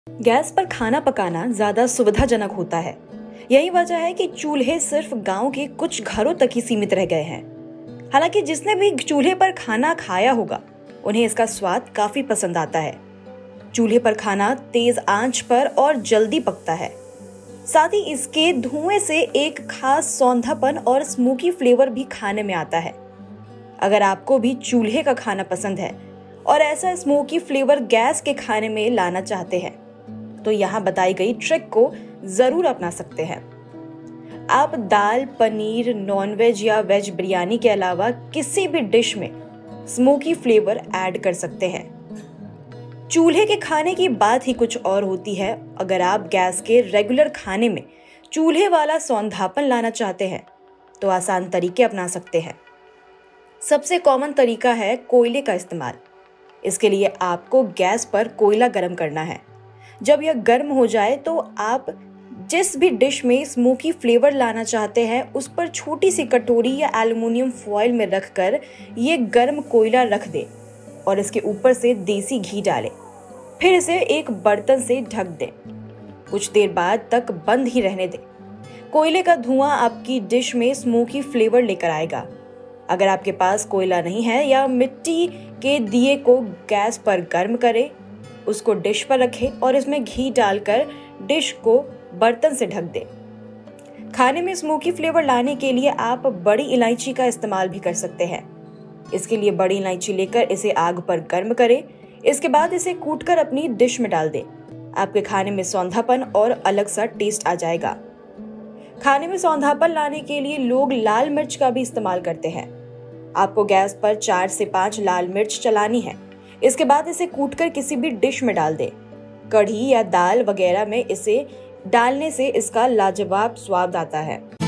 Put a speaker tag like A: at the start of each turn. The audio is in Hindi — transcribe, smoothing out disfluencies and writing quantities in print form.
A: गैस पर खाना पकाना ज्यादा सुविधाजनक होता है। यही वजह है कि चूल्हे सिर्फ गांव के कुछ घरों तक ही सीमित रह गए हैं। हालांकि जिसने भी चूल्हे पर खाना खाया होगा उन्हें इसका स्वाद काफी पसंद आता है। चूल्हे पर खाना तेज आंच पर और जल्दी पकता है। साथ ही इसके धुएं से एक खास सौंधापन और स्मोकी फ्लेवर भी खाने में आता है। अगर आपको भी चूल्हे का खाना पसंद है और ऐसा स्मोकी फ्लेवर गैस के खाने में लाना चाहते हैं तो यहाँ बताई गई ट्रिक को जरूर अपना सकते हैं। आप दाल, पनीर, नॉनवेज या वेज बिरयानी के अलावा किसी भी डिश में स्मोकी फ्लेवर ऐड कर सकते हैं। चूल्हे के खाने की बात ही कुछ और होती है। अगर आप गैस के रेगुलर खाने में चूल्हे वाला सौंधापन लाना चाहते हैं तो आसान तरीके अपना सकते हैं। सबसे कॉमन तरीका है कोयले का इस्तेमाल। इसके लिए आपको गैस पर कोयला गर्म करना है। जब यह गर्म हो जाए तो आप जिस भी डिश में स्मोकी फ्लेवर लाना चाहते हैं उस पर छोटी सी कटोरी या एल्युमिनियम फॉइल में रखकर ये गर्म कोयला रख दें और इसके ऊपर से देसी घी डालें। फिर इसे एक बर्तन से ढक दें। कुछ देर बाद तक बंद ही रहने दें। कोयले का धुआं आपकी डिश में स्मोकी फ्लेवर लेकर आएगा। अगर आपके पास कोयला नहीं है या मिट्टी के दिए को गैस पर गर्म करें, उसको डिश पर रखें और इसमें घी डालकर डिश को बर्तन से ढक दें। खाने में स्मोकी फ्लेवर लाने के लिए आप बड़ी इलायची का इस्तेमाल भी कर सकते हैं। इसके लिए बड़ी इलायची लेकर इसे आग पर गर्म करें। इसके बाद इसे कूटकर अपनी डिश में डाल दें। आपके खाने में सौंधापन और अलग सा टेस्ट आ जाएगा। खाने में सौंधापन लाने के लिए लोग लाल मिर्च का भी इस्तेमाल करते हैं। आपको गैस पर 4 से 5 लाल मिर्च चलानी है। इसके बाद इसे कूटकर किसी भी डिश में डाल दें। कढ़ी या दाल वगैरह में इसे डालने से इसका लाजवाब स्वाद आता है।